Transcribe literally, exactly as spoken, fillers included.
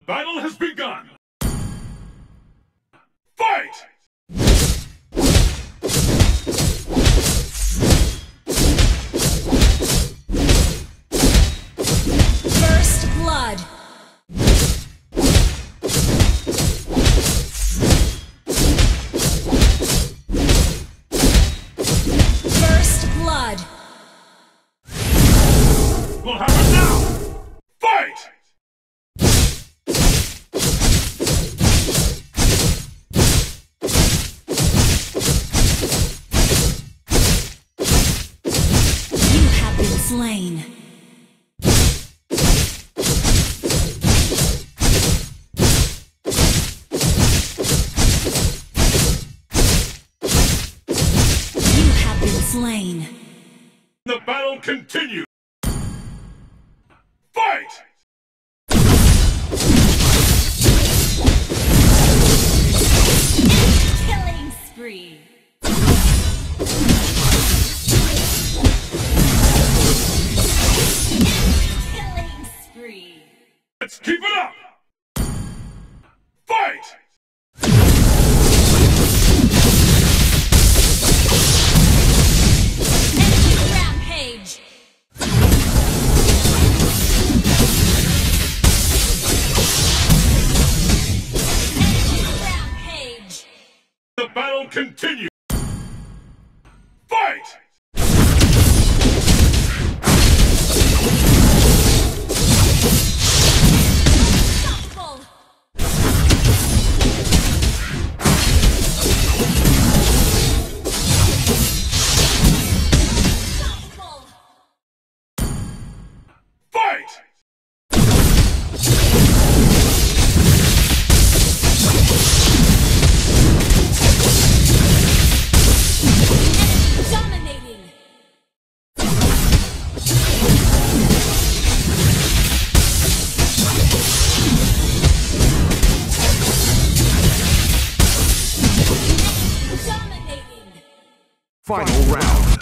battle has begun! Fight! First blood! First blood! We'll have it now! Fight! You have been slain. You have been slain. The battle continues! Fight! Killing spree. Killing spree. Let's keep it up! Fight! Enemy rampage. Enemy rampage. The battle continues! Fight! Unstoppable. Unstoppable. Fight! Dominating. Dominating. Final round.